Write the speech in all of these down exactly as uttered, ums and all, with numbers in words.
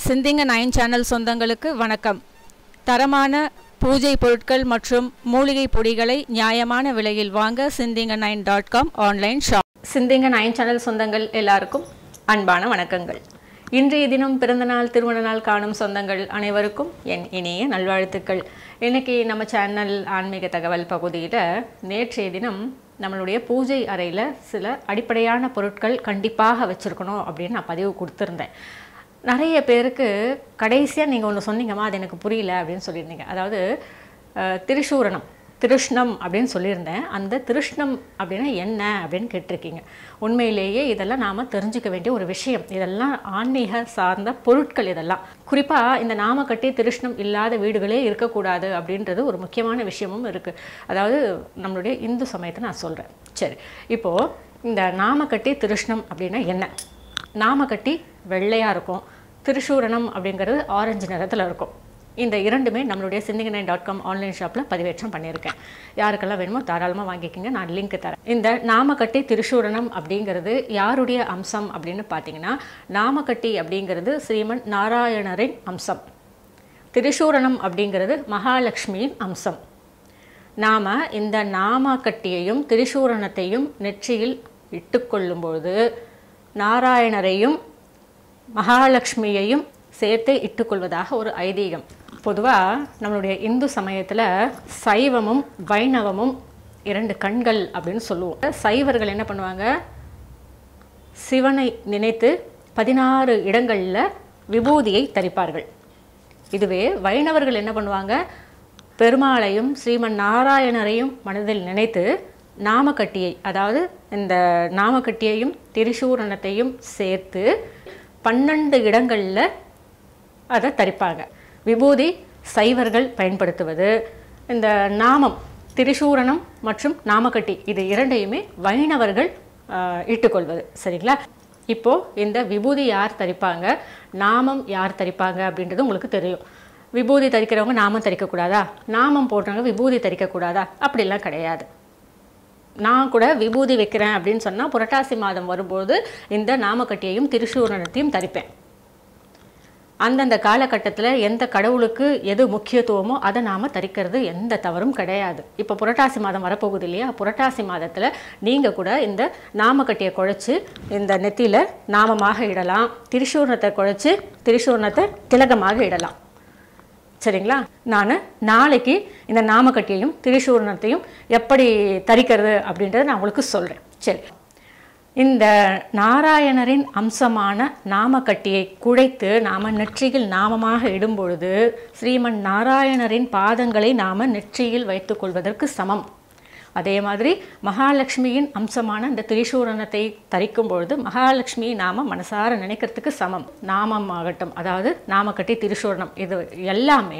சிந்திங்க nine channel சொந்தங்களுக்கு வணக்கம். தரமான பூஜை பொருட்கள் மற்றும் மூலிகை பொடிகளை நியாயமான விலையில் வாங்க Sindhinga nine dot com online shop. Sindhinga nine channel சொந்தங்கள் எல்லாருக்கும் அன்பான வணக்கங்கள். இன்றைய தினம் பிறந்தநாள் திருமண நாள் காணும் சொந்தங்கள் அனைவருக்கும் என் இனிய நல்வாழ்த்துக்கள். இன்னைக்கு நம்ம சேனல் ஆன்மீக தகவல் பகுதியில் நேற்றைய தினம் நம்மளுடைய பூஜை அறையில் சில அடிப்படையான பொருட்கள் கண்டிப்பாக வச்சுருக்கணும் அப்படின்னு நான் பதிவு கொடுத்துருந்தேன். நிறைய பேருக்கு கடைசியாக நீங்கள் ஒன்று சொன்னீங்கம்மா, அது எனக்கு புரியல அப்படின்னு சொல்லியிருந்தீங்க. அதாவது திரிசூரணம் திருஷ்ணம் அப்படின்னு சொல்லியிருந்தேன். அந்த திருஷ்ணம் அப்படின்னா என்ன அப்படின்னு கேட்டிருக்கீங்க. உண்மையிலேயே இதெல்லாம் நாம் தெரிஞ்சுக்க வேண்டிய ஒரு விஷயம். இதெல்லாம் ஆன்மீக சார்ந்த பொருட்கள். இதெல்லாம் குறிப்பாக இந்த நாமக்கட்டி திருஷ்ணம் இல்லாத வீடுகளே இருக்கக்கூடாது அப்படின்றது ஒரு முக்கியமான விஷயமும் இருக்குது. அதாவது நம்மளுடைய இந்து சமயத்தை நான் சொல்கிறேன். சரி, இப்போது இந்த நாமக்கட்டி திருஷ்ணம் அப்படின்னா என்ன? நாமக்கட்டி வெள்ளையாக இருக்கும், திரிசூரணம் அப்படிங்கிறது ஆரஞ்சு நிறத்தில் இருக்கும். இந்த இரண்டுமே நம்மளுடைய சிந்திங்க நைன் டாட் காம் ஆன்லைன் ஷாப்பில் பதிவேற்றம் பண்ணியிருக்கேன். யாருக்கெல்லாம் வேணுமோ தாராளமாக வாங்கிக்கிங்க, நான் லிங்க் தரேன். இந்த நாமக்கட்டி திரிசூரணம் அப்படிங்கிறது யாருடைய அம்சம் அப்படின்னு பார்த்தீங்கன்னா, நாமக்கட்டி அப்படிங்கிறது ஸ்ரீமன் நாராயணரின் அம்சம், திரிசூரணம் அப்படிங்கிறது மகாலட்சுமியின் அம்சம். நாம் இந்த நாமக்கட்டியையும் திரிசூரணத்தையும் நெற்றியில் இட்டுக்கொள்ளும்போது நாராயணரையும் மகாலட்சுமியையும் சேர்த்து இட்டுக்கொள்வதாக ஒரு ஐதீகம். பொதுவாக நம்மளுடைய இந்து சமயத்தில் சைவமும் வைணவமும் இரண்டு கண்கள் அப்படின்னு சொல்லுவோம். சைவர்கள் என்ன பண்ணுவாங்க, சிவனை நினைத்து பதினாறு இடங்களில் விபூதியை தரிப்பார்கள். இதுவே வைணவர்கள் என்ன பண்ணுவாங்க, பெருமாளையும் ஸ்ரீமன் நாராயணரையும் மனதில் நினைத்து நாமக்கட்டியை, அதாவது இந்த நாமக்கட்டியையும் திரிசூரணத்தையும் சேர்த்து பன்னெண்டு இடங்களில் அதை தரிப்பாங்க. விபூதி சைவர்கள் பயன்படுத்துவது, இந்த நாமம் திரிசூரணம் மற்றும் நாமக்கட்டி இது இரண்டையுமே வைணவர்கள் இட்டுக்கொள்வது. சரிங்களா? இப்போது இந்த விபூதி யார் தரிப்பாங்க, நாமம் யார் தரிப்பாங்க அப்படின்றது உங்களுக்கு தெரியும். விபூதி தரிக்கிறவங்க நாமம் தரிக்கக்கூடாதா, நாமம் போடுறவங்க விபூதி தரிக்கக்கூடாதா? அப்படிலாம் கிடையாது. நான் கூட விபூதி வைக்கிறேன் அப்படின்னு சொன்னால் புரட்டாசி மாதம் வரும்போது இந்த நாமக்கட்டியையும் திரிசூரணத்தையும் தரிப்பேன். அந்தந்த காலகட்டத்தில் எந்த கடவுளுக்கு எது முக்கியத்துவமோ அதை நாம் தரிக்கிறது எந்த தவறும் கிடையாது. இப்போ புரட்டாசி மாதம் வரப்போகுது இல்லையா, புரட்டாசி மாதத்தில் நீங்கள் கூட இந்த நாமக்கட்டியை குழைச்சி இந்த நெத்தியில் நாமமாக இடலாம், திரிசூரணத்தை குழைச்சி திரிசூரணத்தை திலகமாக இடலாம். சரிங்களா? நான் நாளைக்கு இந்த நாமக்கட்டியையும் திரிசூரணத்தையும் எப்படி தரிக்கிறது அப்படின்றத நான் உங்களுக்கு சொல்கிறேன். சரி, இந்த நாராயணரின் அம்சமான நாமக்கட்டியை குழைத்து நாம் நெற்றியில் நாமமாக இடும்பொழுது ஸ்ரீமன் நாராயணரின் பாதங்களை நாம் நெற்றியில் வைத்து கொள்வதற்கு சமம். அதே மாதிரி மகாலட்சுமியின் அம்சமான இந்த திரிசூரணத்தை தரிக்கும் பொழுது மகாலட்சுமியை நாம் மனசார நினைக்கிறதுக்கு சமம். நாமம் ஆகட்டும், அதாவது நாமக்கட்டி திரிசூரணம், இது எல்லாமே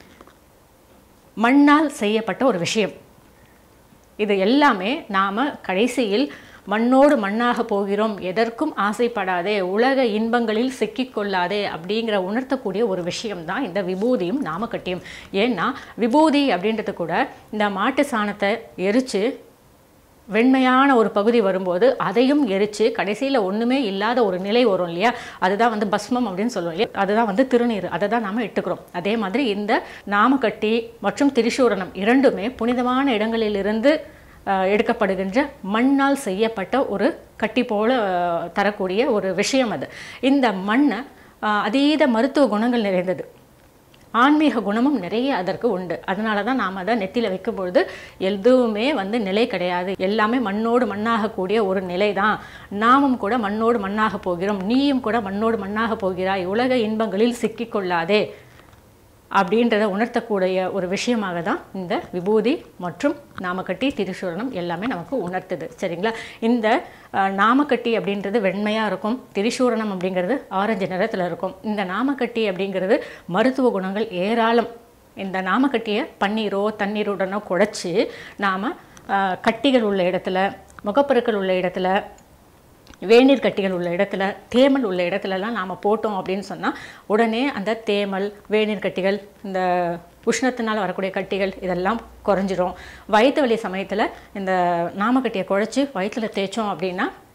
மண்ணால் செய்யப்பட்ட ஒரு விஷயம். இது எல்லாமே நாம் கடைசியில் மண்ணோடு மண்ணாக போகிறோம், எதற்கும் ஆசைப்படாதே, உலக இன்பங்களில் சிக்கிக்கொள்ளாதே அப்படிங்கிற உணர்த்தக்கூடிய ஒரு விஷயம்தான் இந்த விபூதியும் நாமக்கட்டியும். ஏன்னா விபூதி அப்படின்றது கூட இந்த மாட்டு சாணத்தை எரித்து வெண்மையான ஒரு பகுதி வரும்போது அதையும் எரித்து கடைசியில் ஒன்றுமே இல்லாத ஒரு நிலை வரும் இல்லையா, அதுதான் வந்து பஸ்மம் அப்படின்னு சொல்லுவோம் இல்லையா, அதுதான் வந்து திருநீர், அதை தான் நாம் இட்டுக்கிறோம். அதே மாதிரி இந்த நாமக்கட்டி மற்றும் திரிசூரணம் இரண்டுமே புனிதமான இடங்களிலிருந்து எடுக்கப்படுகின்ற மண்ணால் செய்யப்பட்ட ஒரு கட்டி போல தரக்கூடிய ஒரு விஷயம் அது. இந்த மண் அதீத மருத்துவ குணங்கள் நிறைந்தது, ஆன்மீக குணமும் நிறைய அதற்கு உண்டு. அதனால தான் நாம் அதை நெத்தியில் வைக்கும்பொழுது எதுவுமே வந்து நிலை கிடையாது, எல்லாமே மண்ணோடு மண்ணாக கூடிய ஒரு நிலை தான். நாமும் கூட மண்ணோடு மண்ணாக போகிறோம், நீயும் கூட மண்ணோடு மண்ணாக போகிறாய், உலக இன்பங்களில் சிக்கிக்கொள்ளாதே அப்படின்றத உணர்த்தக்கூடிய ஒரு விஷயமாக தான் இந்த விபூதி மற்றும் நாமக்கட்டி திரிசூரணம் எல்லாமே நமக்கு உணர்த்துது. சரிங்களா? இந்த நாமக்கட்டி அப்படின்றது வெண்மையாக இருக்கும், திரிசூரணம் அப்படிங்கிறது ஆரஞ்சு நிறத்தில் இருக்கும். இந்த நாமக்கட்டி அப்படிங்கிறது மருத்துவ குணங்கள் ஏராளம். இந்த நாமக்கட்டியை பன்னீரோ தண்ணீருடனோ குழைச்சி நாம் கட்டிகள் உள்ள இடத்துல, முகப்பருக்கள் உள்ள இடத்துல, வேநீர் கட்டிகள் உள்ள இடத்துல, தேமல் உள்ள இடத்துலலாம் நாம் போட்டோம் அப்படின்னு சொன்னால் உடனே அந்த தேமல், வேநீர் கட்டிகள், இந்த உஷ்ணத்தினால் வரக்கூடிய கட்டிகள் இதெல்லாம் குறைஞ்சிரும். வயிற்று வலி சமயத்தில் இந்த நாமக்கட்டியை குழைச்சி வயிற்றில் தேய்ச்சோம் அப்படின்னா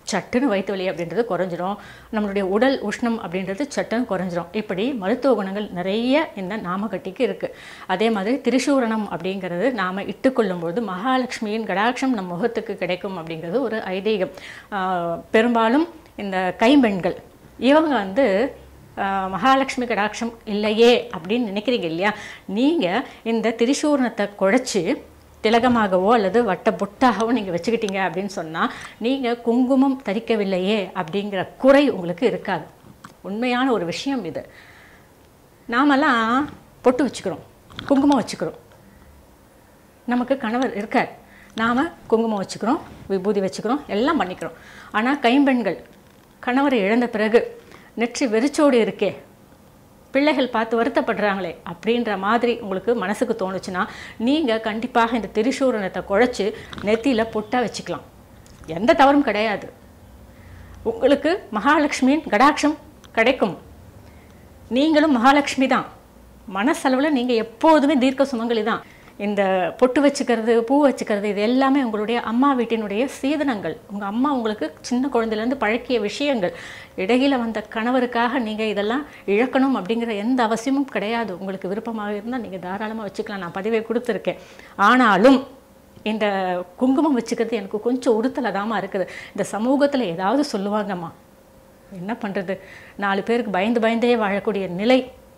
சட்டுன்னு வயிற்று வலி அப்படின்றது குறைஞ்சிரும், நம்மளுடைய உடல் உஷ்ணம் அப்படின்றது சட்டுன்னு குறைஞ்சிரும். இப்படி மருத்துவ குணங்கள் நிறைய இந்த நாமக்கட்டிக்கு இருக்குது. அதே மாதிரி திரிசூரணம் அப்படிங்கிறது நாம் இட்டுக்கொள்ளும்போது மகாலட்சுமியின் கடாட்சம் நம் முகத்துக்கு கிடைக்கும் அப்படிங்கிறது ஒரு ஐதீகம். பெரும்பாலும் இந்த கைம்பெண்கள் இவங்க வந்து மகாலட்சுமி கடாட்சம் இல்லையே அப்படின்னு நினைக்கிறீங்க இல்லையா, நீங்கள் இந்த திரிசூரணத்தை குழைச்சி திலகமாகவோ அல்லது வட்ட பொட்டாகவோ நீங்கள் வச்சுக்கிட்டீங்க அப்படின்னு சொன்னால் நீங்கள் குங்குமம் தரிக்கவில்லையே அப்படிங்கிற குறை உங்களுக்கு இருக்காது. உண்மையான ஒரு விஷயம் இது. நாமெல்லாம் பொட்டு வச்சுக்கிறோம், குங்குமம் வச்சுக்கிறோம், நமக்கு கணவர் இருக்கார், நாம் குங்குமம் வச்சுக்கிறோம், விபூதி வச்சுக்கிறோம், எல்லாம் பண்ணிக்கிறோம். ஆனால் கைம்பெண்கள் கணவரை இழந்த பிறகு நெற்றி வெறிச்சோடு இருக்கே, பிள்ளைகள் பார்த்து வருத்தப்படுறாங்களே அப்படின்ற மாதிரி உங்களுக்கு மனசுக்கு தோணுச்சுன்னா நீங்கள் கண்டிப்பாக இந்த திரிசூரணத்தை குழைச்சி நெத்தியில் பொட்டாக வச்சுக்கலாம். எந்த தவறும் கிடையாது. உங்களுக்கு மகாலட்சுமியின் கடாட்சம் கிடைக்கும். நீங்களும் மகாலட்சுமி தான். மனசளவில் நீங்கள் எப்போதுமே தீர்க்க சுமங்கலி தான். இந்த பொட்டு வச்சுக்கிறது, பூ வச்சுக்கிறது, இது எல்லாமே உங்களுடைய அம்மா வீட்டினுடைய சீதனங்கள். உங்கள் அம்மா உங்களுக்கு சின்ன குழந்தையிலேருந்து பழக்கிய விஷயங்கள். இடையில் வந்த கணவருக்காக நீங்கள் இதெல்லாம் இழக்கணும் அப்படிங்கிற எந்த அவசியமும் கிடையாது. உங்களுக்கு விருப்பமாக இருந்தால் நீங்கள் தாராளமாக வச்சுக்கலாம். நான் பதிவை கொடுத்துருக்கேன். ஆனாலும் இந்த குங்குமம் வச்சுக்கிறது எனக்கு கொஞ்சம் உறுத்தலாதாமா இருக்குது. இந்த சமூகத்தில் ஏதாவது சொல்லுவாங்கம்மா, என்ன பண்ணுறது, நாலு பேருக்கு பயந்து பயந்தே வாழக்கூடிய நிலை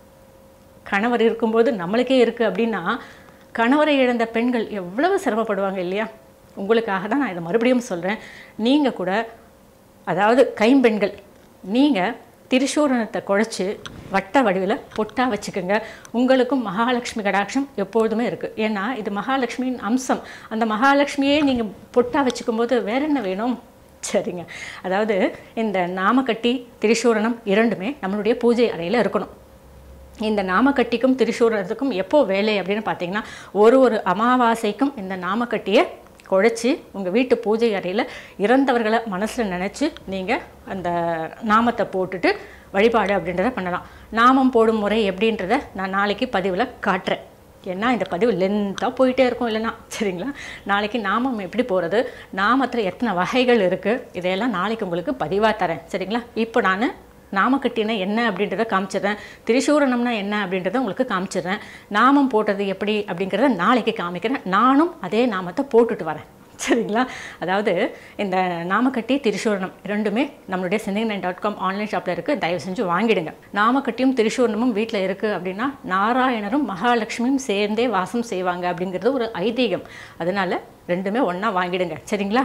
கணவர் இருக்கும்போது நம்மளுக்கே இருக்குது அப்படின்னா கணவரை இழந்த பெண்கள் எவ்வளவு சிரமப்படுவாங்க இல்லையா. உங்களுக்காக தான் நான் இதை மறுபடியும் சொல்கிறேன். நீங்கள் கூட, அதாவது கைம்பெண்கள், நீங்கள் திரிசூரணத்தை குழைச்சி வட்ட வடிவில் பொட்டாக வச்சுக்கோங்க. உங்களுக்கும் மகாலட்சுமி கடாட்சம் எப்பொழுதுமே இருக்குது. ஏன்னா இது மகாலட்சுமியின் அம்சம். அந்த மகாலட்சுமியே நீங்கள் பொட்டாக வச்சுக்கும்போது வேற என்ன வேணும்? சரிங்க. அதாவது இந்த நாமக்கட்டி திரிசூரணம் இரண்டுமே நம்மளுடைய பூஜை அறையில் இருக்கணும். இந்த நாமக்கட்டிக்கும் திரிசூரணத்துக்கும் எப்போ வேலை அப்படின்னு பார்த்தீங்கன்னா, ஒரு ஒரு அமாவாசைக்கும் இந்த நாமக்கட்டியை குழைச்சி உங்கள் வீட்டு பூஜை அறையில் இறந்தவர்களை மனசில் நினச்சி நீங்கள் அந்த நாமத்தை போட்டுட்டு வழிபாடு அப்படின்றத பண்ணலாம். நாமம் போடும் முறை எப்படின்றத நான் நாளைக்கு பதிவில் காட்டுறேன். ஏன்னா இந்த பதிவு லென்த்தாக போயிட்டே இருக்கும் இல்லைன்னா. சரிங்களா? நாளைக்கு நாமம் எப்படி போகிறது, நாமத்தில் எத்தனை வகைகள் இருக்குது, இதையெல்லாம் நாளைக்கு உங்களுக்கு பதிவாக தரேன். சரிங்களா? இப்போ நான் நாமக்கட்டினா என்ன அப்படின்றத காமிச்சிடுறேன், திரிசூரணம்னா என்ன அப்படின்றத உங்களுக்கு காமிச்சிடுறேன், நாமம் போட்டது எப்படி அப்படிங்கிறத நாளைக்கு காமிக்கிறேன். நானும் அதே நாமத்தை போட்டுட்டு வரேன். சரிங்களா? அதாவது இந்த நாமக்கட்டி திரிசூரணம் ரெண்டுமே நம்மளுடைய சென்னிங் நைன் டாட் காம் ஆன்லைன் ஷாப்பில் இருக்குது. தயவு செஞ்சு வாங்கிடுங்க. நாமக்கட்டியும் திரிசூரணமும் வீட்டில் இருக்குது அப்படின்னா நாராயணரும் மகாலட்சுமியும் சேர்ந்தே வாசம் செய்வாங்க அப்படிங்கிறது ஒரு ஐதீகம். அதனால் ரெண்டுமே ஒன்றா வாங்கிடுங்க. சரிங்களா?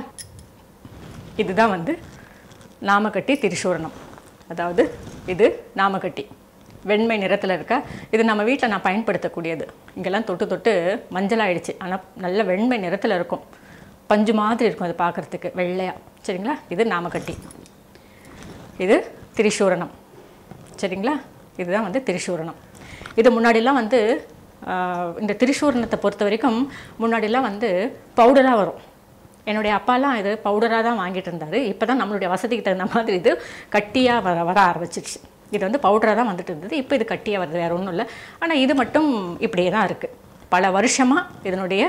இதுதான் வந்து நாமக்கட்டி திரிசூரணம். அதாவது இது நாமக்கட்டி வெண்மை நிறத்தில் இருக்கா. இது நம்ம வீட்டில் நான் பயன்படுத்தக்கூடியது. இங்கெல்லாம் தொட்டு தொட்டு மஞ்சள் ஆயிடுச்சு, ஆனால் நல்ல வெண்மை நிறத்தில் இருக்கும், பஞ்சு மாதிரி இருக்கும் அது பார்க்குறதுக்கு வெள்ளையாக. சரிங்களா? இது நாமக்கட்டி, இது திரிசூரணம். சரிங்களா? இதுதான் வந்து திரிசூரணம். இது முன்னாடிலாம் வந்து இந்த திரிசூரணத்தை பொறுத்த வரைக்கும் முன்னாடிலாம் வந்து பவுடராக வரும். என்னுடைய அப்பாலாம் இது பவுடராக தான் வாங்கிட்டு இருந்தார். இப்போ தான் நம்மளுடைய வசதிக்கு தகுந்த மாதிரி இது கட்டியாக வர வர ஆரம்பிச்சிடுச்சு. இது வந்து பவுடராக தான் வந்துட்டு இருந்தது, இப்போ இது கட்டியாக வருது, வேறு ஒன்றும் இல்லை. ஆனால் இது மட்டும் இப்படியே தான் இருக்குது. பல வருஷமாக இதனுடைய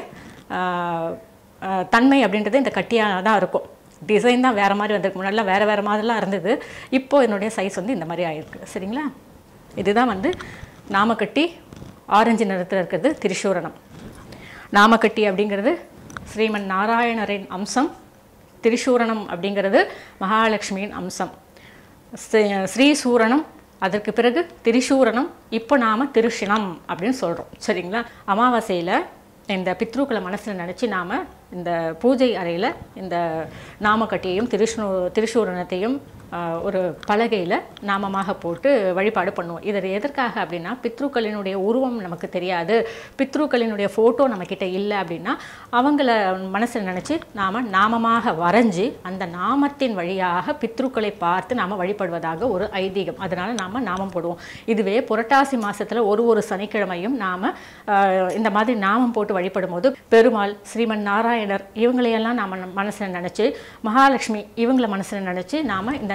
தன்மை அப்படின்றது இந்த கட்டியாக தான் இருக்கும். டிசைன் தான் வேறு மாதிரி வந்திருக்கு. முன்னாடிலாம் வேறு வேறு மாதிரிலாம் இருந்தது. இப்போது என்னுடைய சைஸ் வந்து இந்த மாதிரி ஆகிருக்கு. சரிங்களா? இதுதான் வந்து நாமக்கட்டி ஆரஞ்சு நிறத்தில் இருக்கிறது திரிசூரணம். நாமக்கட்டி அப்படிங்கிறது ஸ்ரீமன் நாராயணரின் அம்சம், திரிசூரணம் அப்படிங்கிறது மகாலட்சுமியின் அம்சம். ஸ்ரீசூரணம், அதற்கு பிறகு திரிசூரணம், இப்போ நாம் திருஷினம் அப்படின்னு சொல்கிறோம். சரிங்களா? அமாவாசையில் இந்த பித்ருக்களை மனசில் நினச்சி நாம் இந்த பூஜை அறையில் இந்த நாமக்கட்டியையும் திரிசூ திரிசூரணத்தையும் ஒரு பலகையில் நாமமாக போட்டு வழிபாடு பண்ணுவோம். இது எதற்காக அப்படின்னா, பித்ருக்களினுடைய உருவம் நமக்கு தெரியாது, பித்ருக்களினுடைய ஃபோட்டோ நம்மக்கிட்ட இல்லை அப்படின்னா அவங்கள மனசில் நினச்சி நாம் நாமமாக வரைஞ்சி அந்த நாமத்தின் வழியாக பித்ருக்களை பார்த்து நாம் வழிபடுவதாக ஒரு ஐதீகம். அதனால் நாம் நாமம் போடுவோம். இதுவே புரட்டாசி மாதத்தில் ஒரு ஒரு சனிக்கிழமையும் நாம் இந்த மாதிரி நாமம் போட்டு வழிபடும் போது பெருமாள், ஸ்ரீமன் நாராயணர் இவங்களையெல்லாம் நாம் மனசில் நினச்சி, மகாலட்சுமி இவங்களை மனசில் நினச்சி நாம் இந்த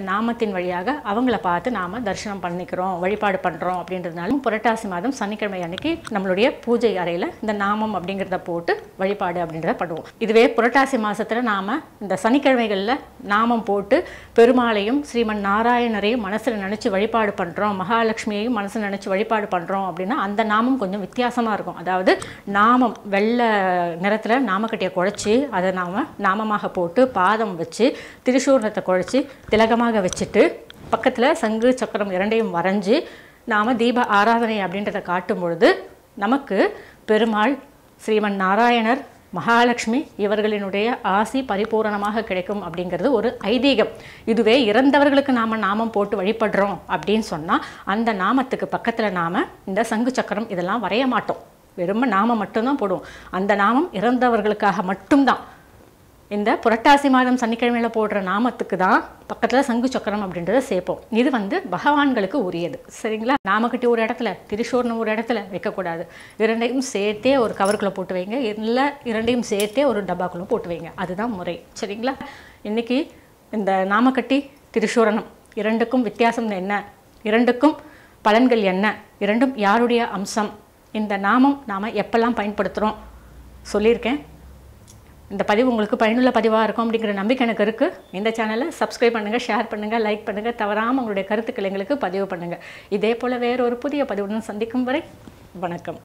நாமத்தின் வழியாக அவங்கள பார்த்து நாம் தரிசனம் பண்ணிக்கிறோம், வழிபாடு பண்ணுறோம். அப்படின்றதுனால புரட்டாசி மாதம் சனிக்கிழமை அன்னைக்கு நம்மளுடைய பூஜை அறையில் இந்த நாமம் அப்படிங்கிறத போட்டு வழிபாடு அப்படின்றத பண்ணுவோம். இதுவே புரட்டாசி மாதத்தில் நாம் இந்த சனிக்கிழமைகளில் நாமம் போட்டு பெருமாளையும் ஸ்ரீமன் நாராயணரையும் மனசில் நினச்சி வழிபாடு பண்ணுறோம், மகாலட்சுமியையும் மனசில் நினச்சி வழிபாடு பண்ணுறோம் அப்படின்னா அந்த நாமம் கொஞ்சம் வித்தியாசமாக இருக்கும். அதாவது நாமம் வெள்ளை நிறத்தில் நாமக்கட்டியை குழைச்சி அதை நாம் நாமமாக போட்டு பாதம் வச்சு திரிசூரணத்தை குழைச்சி திலகமாக வச்சுட்டு பக்கத்தில் சங்கு சக்கரம் இரண்டையும் வரைஞ்சி நாம் தீப ஆராதனை அப்படின்றத காட்டும் பொழுது நமக்கு பெருமாள், ஸ்ரீமன் நாராயணர், மகாலட்சுமி இவர்களினுடைய ஆசி பரிபூரணமாக கிடைக்கும் அப்படிங்கிறது ஒரு ஐதீகம். இதுவே இறந்தவர்களுக்கு நாம் நாமம் போட்டு வழிபடுறோம் அப்படின்னு சொன்னால் அந்த நாமத்துக்கு பக்கத்தில் நாம் இந்த சங்கு சக்கரம் இதெல்லாம் வரைய மாட்டோம், வெறும் நாமம் மட்டும்தான் போடுவோம். அந்த நாமம் இறந்தவர்களுக்காக மட்டும்தான். இந்த புரட்டாசி மாதம் சனிக்கிழமையில் போடுற நாமத்துக்கு தான் பக்கத்தில் சங்கு சக்கரம் அப்படின்றத சேர்ப்போம். இது வந்து பகவான்களுக்கு உரியது, சரிங்களா? நாமக்கட்டி ஒரு இடத்துல, திரிசூர்ணம் ஒரு இடத்துல வைக்கக்கூடாது. இரண்டையும் சேர்த்தே ஒரு கவருக்குள்ளே போட்டு வைங்க, இல்லை இரண்டையும் சேர்த்தே ஒரு டப்பாக்குள்ளே போட்டு வைங்க, அதுதான் முறை, சரிங்களா? இன்றைக்கி இந்த நாமக்கட்டி திரிசூரணம் இரண்டுக்கும் வித்தியாசம் என்ன, இரண்டுக்கும் பலன்கள் என்ன, இரண்டும் யாருடைய அம்சம், இந்த நாமம் நாம் எப்பெல்லாம் பயன்படுத்துகிறோம் சொல்லியிருக்கேன். இந்த பதிவு உங்களுக்கு பயனுள்ள பதிவாக இருக்கும் அப்படிங்கிற நம்பிக்கை எனக்கு இருக்குது. இந்த சேனலை சப்ஸ்கிரைப் பண்ணுங்கள், ஷேர் பண்ணுங்கள், லைக் பண்ணுங்கள், தவறாமல் உங்களுடைய கருத்துக்கள் எங்களுக்கு பதிவு பண்ணுங்கள். இதே போல் வேறு ஒரு புதிய பதிவுடன் சந்திக்கும் வரை வணக்கம்.